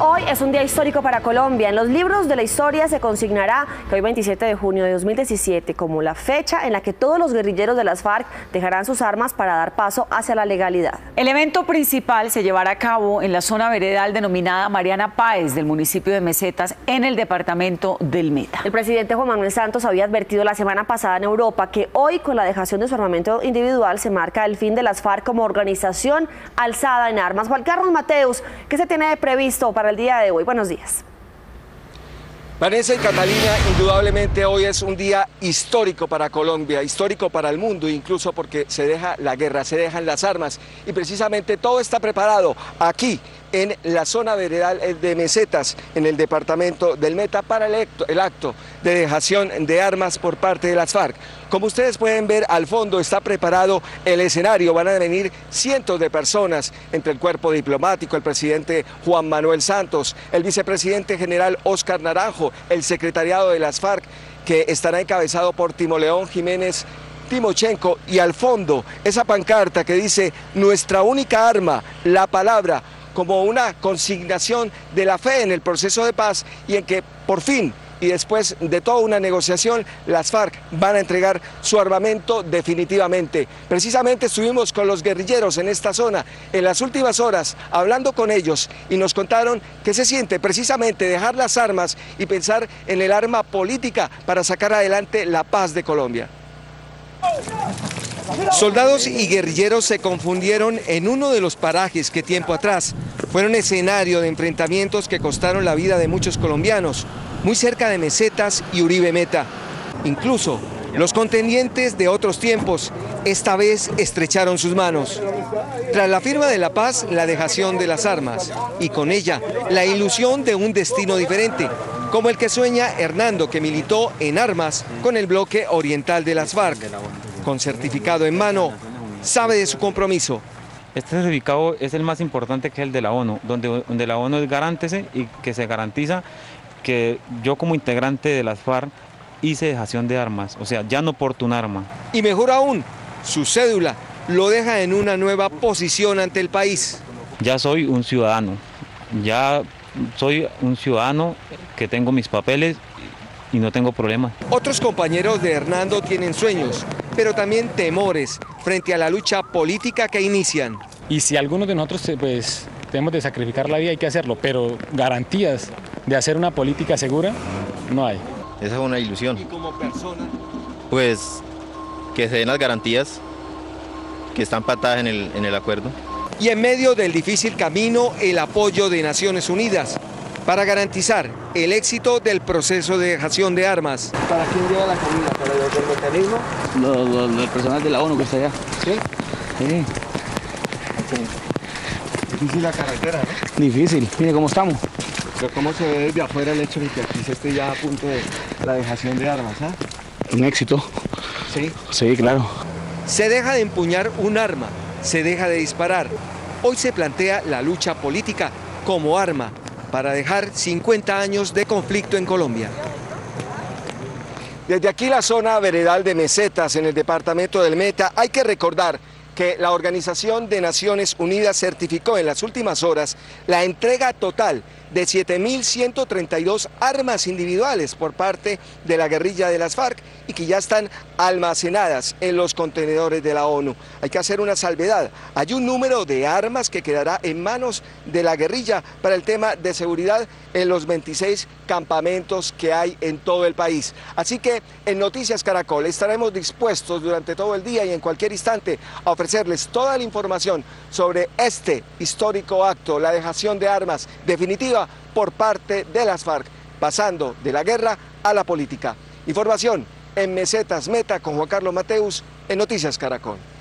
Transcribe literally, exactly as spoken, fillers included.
Hoy es un día histórico para Colombia. En los libros de la historia se consignará que hoy veintisiete de junio de dos mil diecisiete como la fecha en la que todos los guerrilleros de las FARC dejarán sus armas para dar paso hacia la legalidad. El evento principal se llevará a cabo en la zona veredal denominada Mariana Páez del municipio de Mesetas en el departamento del Meta. El presidente Juan Manuel Santos había advertido la semana pasada en Europa que hoy con la dejación de su armamento individual se marca el fin de las FARC como organización alzada en armas. Juan Carlos Mateus, ¿qué se tiene previsto para el día de hoy? Buenos días. Vanessa y Catalina, indudablemente hoy es un día histórico para Colombia, histórico para el mundo, incluso porque se deja la guerra, se dejan las armas y precisamente todo está preparado aquí en la zona veredal de Mesetas, en el departamento del Meta, para el acto, el acto de dejación de armas por parte de las FARC. Como ustedes pueden ver, al fondo está preparado el escenario, van a venir cientos de personas, entre el cuerpo diplomático, el presidente Juan Manuel Santos, el vicepresidente general Óscar Naranjo, el secretariado de las FARC, que estará encabezado por Timoleón Jiménez Timochenko, y al fondo esa pancarta que dice nuestra única arma, la palabra, como una consignación de la fe en el proceso de paz y en que por fin y después de toda una negociación las FARC van a entregar su armamento definitivamente. Precisamente estuvimos con los guerrilleros en esta zona en las últimas horas hablando con ellos y nos contaron que se siente precisamente dejar las armas y pensar en el arma política para sacar adelante la paz de Colombia. Soldados y guerrilleros se confundieron en uno de los parajes que tiempo atrás fueron escenario de enfrentamientos que costaron la vida de muchos colombianos, muy cerca de Mesetas y Uribe Meta. Incluso los contendientes de otros tiempos esta vez estrecharon sus manos. Tras la firma de la paz, la dejación de las armas y con ella la ilusión de un destino diferente, como el que sueña Hernando, que militó en armas con el bloque oriental de las FARC. Con certificado en mano, sabe de su compromiso. Este certificado es el más importante, que es el de la ONU, donde, donde la ONU es garante y que se garantiza que yo como integrante de las FARC hice dejación de armas, o sea, ya no porto un arma. Y mejor aún, su cédula lo deja en una nueva posición ante el país. Ya soy un ciudadano, ya soy un ciudadano que tengo mis papeles y no tengo problema. Otros compañeros de Hernando tienen sueños, pero también temores frente a la lucha política que inician. Y si algunos de nosotros pues, tenemos de sacrificar la vida, hay que hacerlo, pero garantías de hacer una política segura no hay. Esa es una ilusión. ¿Y como persona? Pues que se den las garantías que están pactadas en el, en el acuerdo. Y en medio del difícil camino, el apoyo de Naciones Unidas para garantizar el éxito del proceso de dejación de armas. ¿Para quién lleva la comida? ¿Para los del mecanismo? Los, los, los personal de la ONU que está allá. ¿Sí? Sí. Okay. Difícil la carretera, ¿no? Difícil, mire cómo estamos. Pero ¿cómo se ve desde afuera el hecho de que aquí se esté ya a punto de la dejación de armas? ¿Ah? Un éxito. Sí. Sí, claro. Se deja de empuñar un arma, se deja de disparar. Hoy se plantea la lucha política como arma para dejar cincuenta años de conflicto en Colombia. Desde aquí la zona veredal de Mesetas, en el departamento del Meta, hay que recordar que la Organización de Naciones Unidas certificó en las últimas horas la entrega total de siete mil ciento treinta y dos armas individuales por parte de la guerrilla de las FARC y que ya están almacenadas en los contenedores de la ONU. Hay que hacer una salvedad. Hay un número de armas que quedará en manos de la guerrilla para el tema de seguridad en los veintiséis campamentos que hay en todo el país. Así que en Noticias Caracol estaremos dispuestos durante todo el día y en cualquier instante a ofrecerles toda la información sobre este histórico acto, la dejación de armas definitiva por parte de las FARC, pasando de la guerra a la política. Información en Mesetas Meta con Juan Carlos Mateus en Noticias Caracol.